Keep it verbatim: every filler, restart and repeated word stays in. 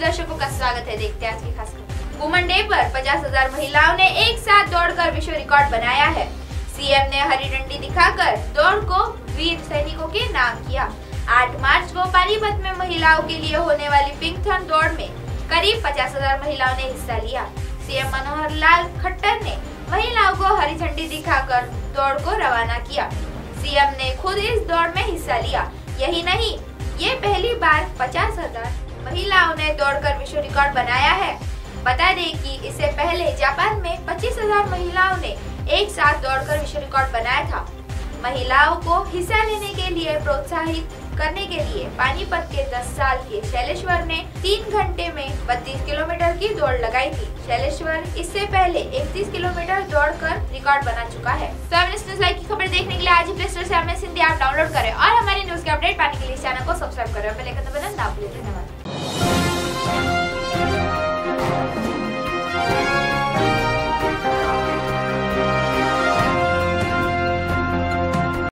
दर्शकों का स्वागत है। देखते हैं आज की खास खबर। वुमेन डे पर पचास हजार महिलाओं ने एक साथ दौड़कर विश्व रिकॉर्ड बनाया है। सीएम ने हरी झंडी दिखाकर दौड़ को वीर सैनिकों के नाम किया। आठ मार्च को पानीपत में महिलाओं के लिए होने वाली पिंकथन दौड़ में करीब पचास हजार महिलाओं ने हिस्सा लिया। सीएम मनोहर लाल खट्टर ने महिलाओं को हरी झंडी दिखाकर दौड़ को रवाना किया। सीएम ने खुद इस दौड़ में हिस्सा लिया। यही नहीं, ये पहली बार पचास हजार महिलाओं ने दौड़कर विश्व रिकॉर्ड बनाया है। बता दें कि इससे पहले जापान में पच्चीस हजार महिलाओं ने एक साथ दौड़कर विश्व रिकॉर्ड बनाया था। महिलाओं को हिस्सा लेने के लिए प्रोत्साहित करने के लिए पानीपत के दस साल के शैलेश्वर ने तीन घंटे में बत्तीस किलोमीटर की दौड़ लगाई थी। शैलेश्वर इससे पहले इकतीस किलोमीटर दौड़कर रिकॉर्ड बना चुका है। तो न्यूज़ लाइव की खबर देखने के लिए आज ही प्ले स्टोर से M S Hindi app download करें और हमारी न्यूज के अपडेट पाने के लिए चैनल को सब्सक्राइब करें। बेल आइकन दबाना ना भूलें। धन्यवाद।